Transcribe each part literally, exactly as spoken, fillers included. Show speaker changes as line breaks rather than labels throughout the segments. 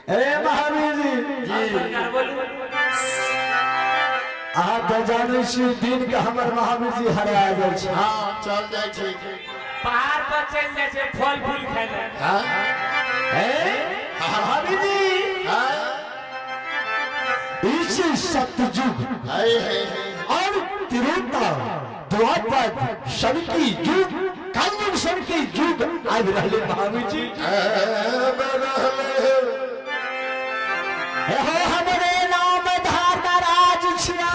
ए महावीर जी अहाँ तो जाने छी दिन के हमर महावीर जी हरा जाय छै।
हाँ चल जाय छै
पहाड़ पर चल जाय छै फल फूल खाय ले।
हाँ
ए महावीर जी
हाँ
इसी सतयुग
हाय हाय
और त्रेता द्वापर शनकी युग कलयुग शनकी युग आबि रहले महावीर जी। हो हमरे नाम धारराज छिया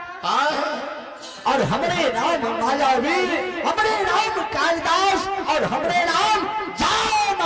और हमरे नाम मायावीर, हमरे नाम कालिदास और हमरे नाम जाम।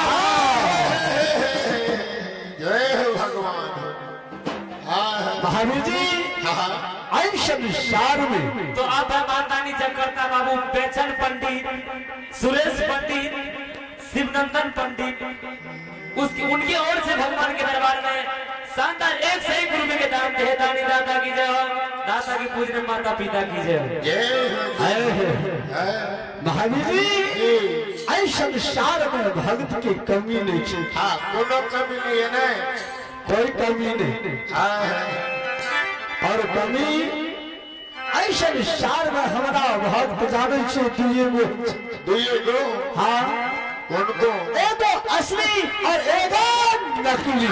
जय हो भगवान।
महावीर जी आई संसार में
तो अब मातानी जगरता बाबू बेचन पंडित, सुरेश पंडित, शिवनंदन पंडित उसकी उनकी ओर से भगवान के दरबार में शानदार एक सही गुरु के दाम दे। दानी दाता की जय हो, दाता की पूजने माता पिता की जय हो।
महावीर जी आई संसार में भक्त की कमी नहीं है।
हाँ कोनो कमी नहीं है ना,
कोई कमी नहीं।
हाँ
और कमी ऐसे संसार में हमारा भक्त जाने से दुए गो
दुए गो
हाँ
उनको
एगो असली और एगो नकली।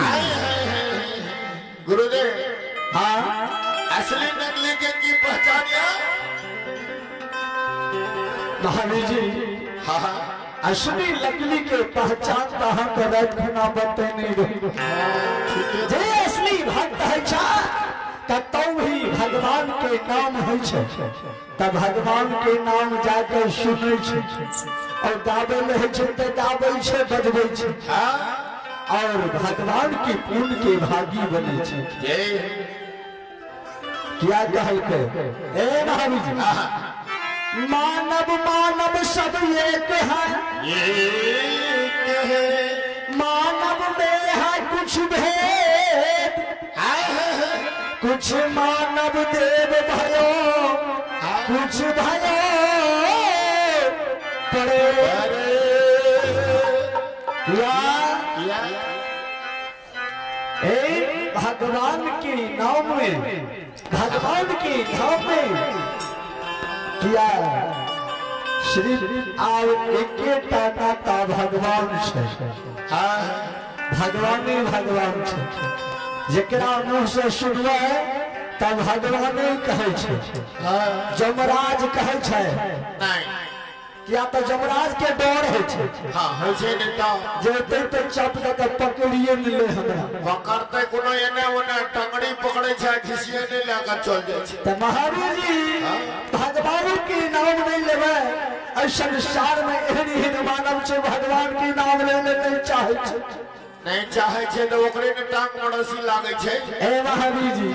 गुरुदेव
हाँ
असली नकली के की पहचानिया
महावीर जी।
हाँ हाँ
असली नकली के पहचान तो हम तो रात खाना बते नहीं रहे। जे असली भक्त है छा तब ही भगवान के नाम है छे, तब भगवान के नाम जाकर सुने छे और गावे ले छे ते गावे छे बजबै छे और भगवान की पुण्य के भागी बने छे।
जय
क्या कहल के ए महावीर जी मानव मानव सब एक है,
ये
मानव में है कुछ भेद, कुछ मानव देव भयो कुछ भयो पड़े या ए भगवान के नाम में, भगवान के नाम में किया श्री आव एकेटा नाता भगवान छे। भगवान ही भगवान छे, जेकरा मुंह से सुनबै तब भगवान कहे छे। जमराज कहे छे
नहीं
या तो जमराज के डर है छे।
हाँ हो छे नेता
जेते तो चप के पकड़िए मिले हमरा
पकड़ते कोनो एने ओने टंगड़ी पकड़े छे घिसिए ने लेकर चल जाय छे।
तो महावीर जी भगवान के नाम नहीं लेवे और संसार में एहन एहन मानव छे भगवान के नाम ले ले नहीं चाहे छे,
नहीं चाहे छे तो ओकरे ने टांग मड़सी लागे छे।
ए महावीर जी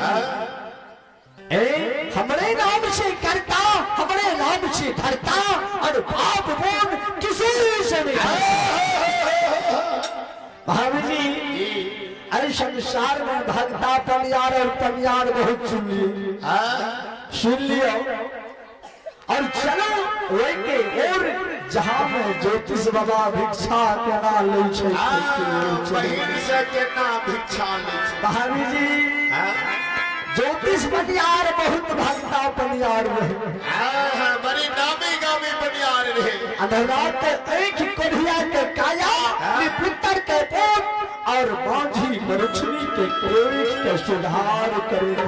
ए हमरे नाम से करता, हमरे नाम से धरता और बाप बोन किसी से नहीं। महावीर जी अरे संसार में भक्ता पनियार और पनियार बहुत सुन लिए सुन लियो और चलो वही के और जहाँ में ज्योतिष बाबा भिक्षा के ना ले छे
बहिन से केना भिक्षा ले छे।
महावीर जी ज्योतिष पनियार बहुत भक्ता पनियार रहे,
बड़ी नामी गामी पनियार रहे।
अंधरात एक कोढ़िया के काया पुत्र के पोत और माझी मरुछनी के पेट के सुधार करे।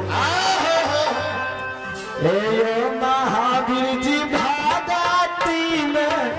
हे महावीर जी भागती में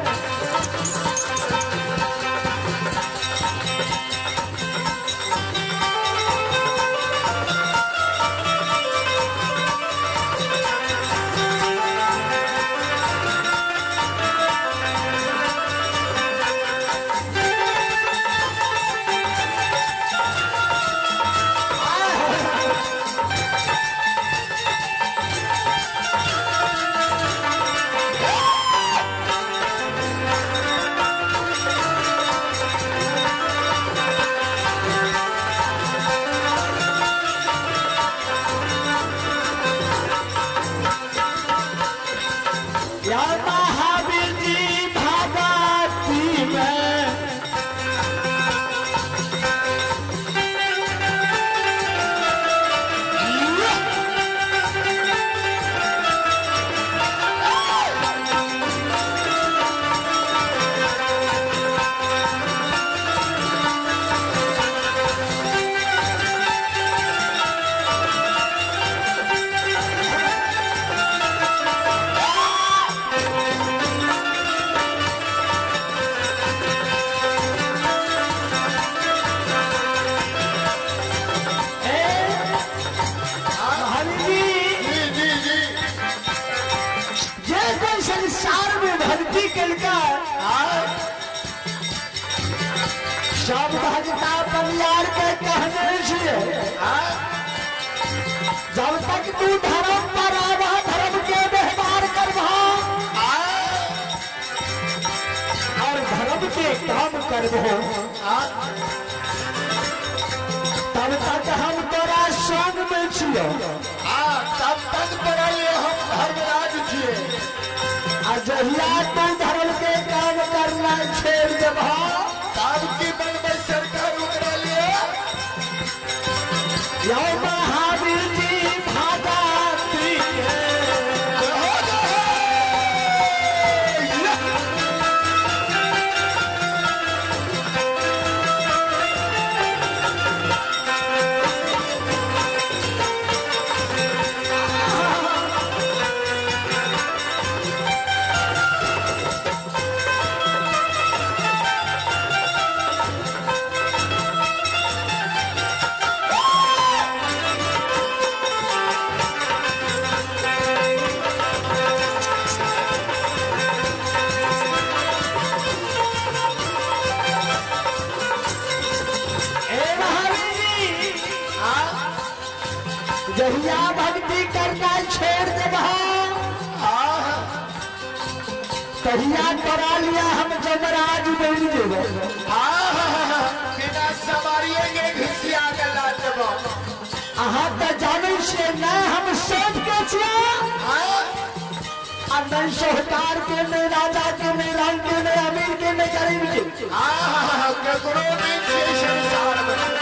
भक्ता बनियार के कहने छिए जब तक तू धर्म पर आवा धर्म के व्यवहार करवा और धर्म के काम करबो तब तक हम तोरा संग में छियो
तब तक तोरा लिए हम धर्मराज छिए
आ जहिया तू धर्म के काम करना छोड़ देबा
तब की बनबे सरकार ओकरा लिए
यो महावीर जी भागात्री जहिया भक्ति करना छोड़ देबा तहिया करा लिया हम जमराज बन जेबो
बिना सवारिएंगे घिसिया के ला देबो
अहाँ तो जाने से न हम सब के छिया आ नहीं सरकार के नहीं राजा के नहीं राम के नहीं अमीर के नहीं गरीब के
केकरो नहीं छिए संसार में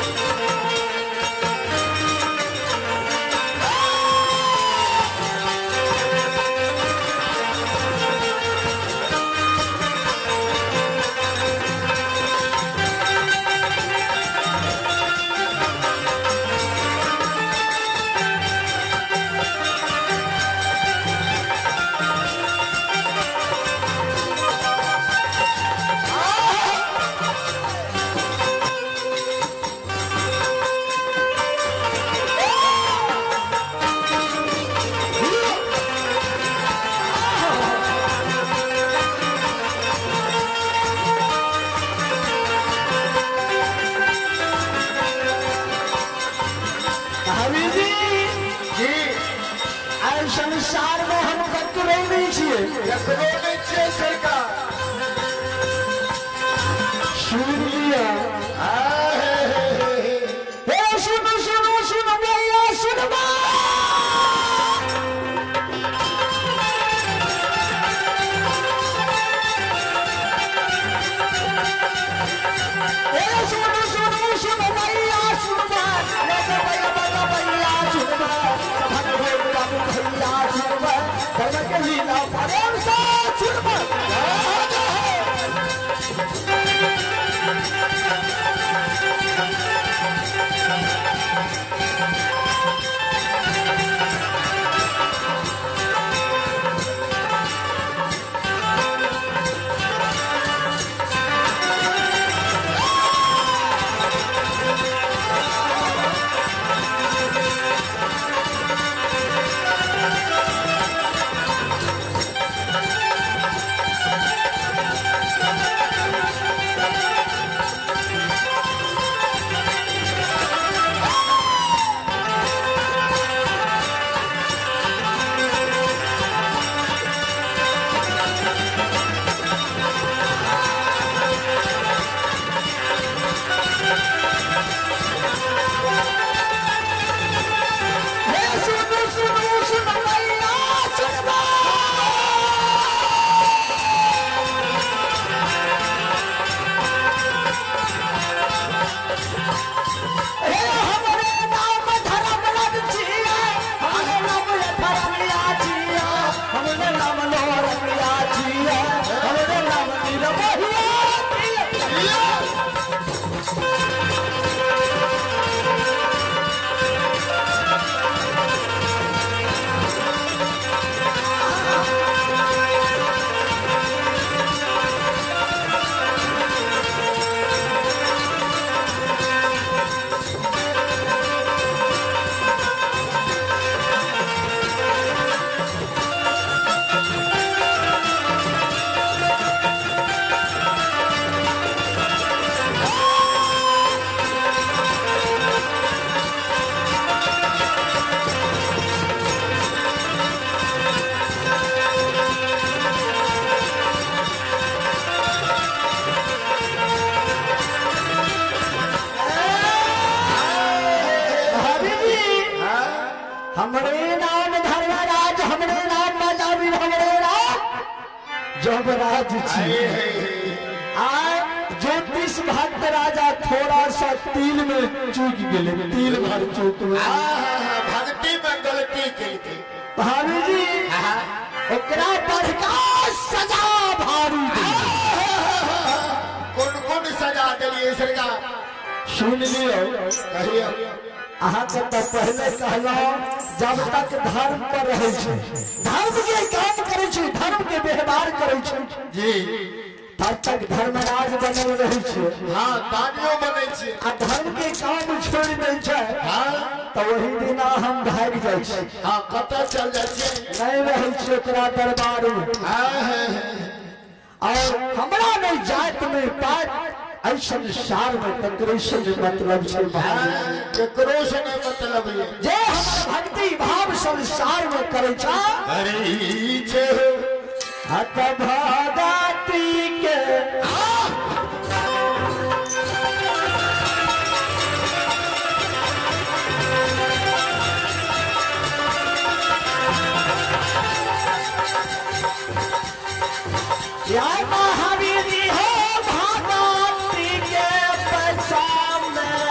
संसार में हम ककरो नहीं छिए
केकरो नहीं छिए सरकार
सुन लिया हे सुनो सुनो सुनो भैया सुनबा हे सुनो सुनो सुनो भैया सुनबा भैया भैया भैया सुनबा भैया सुनबा धर्म के लीला परम सा हमरे नाम धर्मराज, हमरे नाम महावीर, हमरे नाम जबराज छी। आय ज्योतिष भक्त राजा थोड़ा सा तिल में चूक गेले, तिल भर चूक में
भक्ति में गलती केलकै
भाभी जी। ओकरा बड़का सजा भारी
कौन कौन सजा दिलिए सरकार?
सुन लियो,
कहियो
अहाँ के तो पहले कहलहुँ जब तक धर्म पर रहे छै, धर्म के काम करे छै, धर्म के व्यवहार करे छै
जी,
तब तक धर्मराज बनल रहे छै।
हाँ दानियो बने छै
आ धर्म के काम छोड़ दे छै तो वही दिना हम भाग जाए छै।
हाँ कतऽ चल जाइ छै?
नहीं रहे छै ओकरा दरबार में। और हमरा नहीं जात में पात ऐसा संसार में ककरो से मतलब छै भाई,
केकरो से नहीं मतलब है।
जे हमर भक्ति भाव संसार में करे छै
अरे छे
हत भगति के या महावीर जी हो भगति के पछाम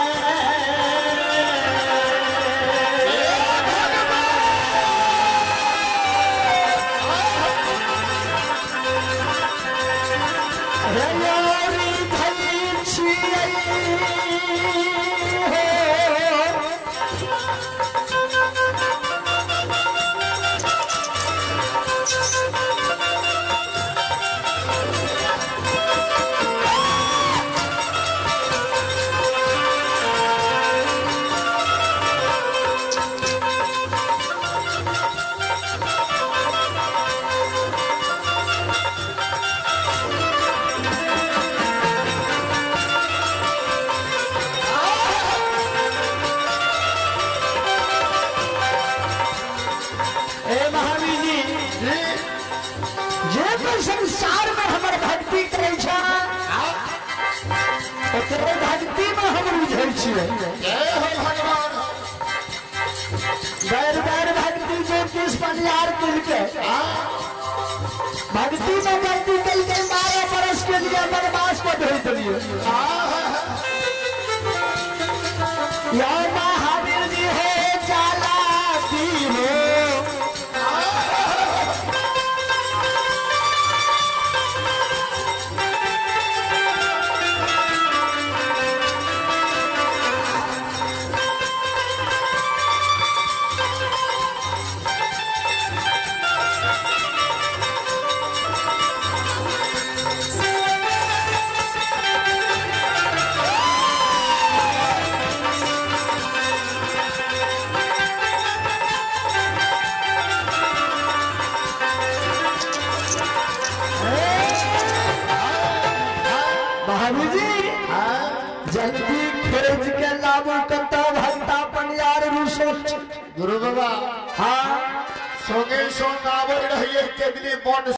संसार में हमर भक्ति करे छै ओकरे भक्ति में हम बुझै छियै।
जय हो भगवान।
बैर बैर भक्ति ज्योतिष पनियार केलकै, भक्ति में गलती केलकै, बारह बरस के लिए वनवास को भेज दिए। या महावीर जी हो जाला दी हो जल्दी खोज के लाबू कता भक्ता पनियार रूसो
गुरु बाबा
हाँ
सोगे सो नावर रहिए के दिन बन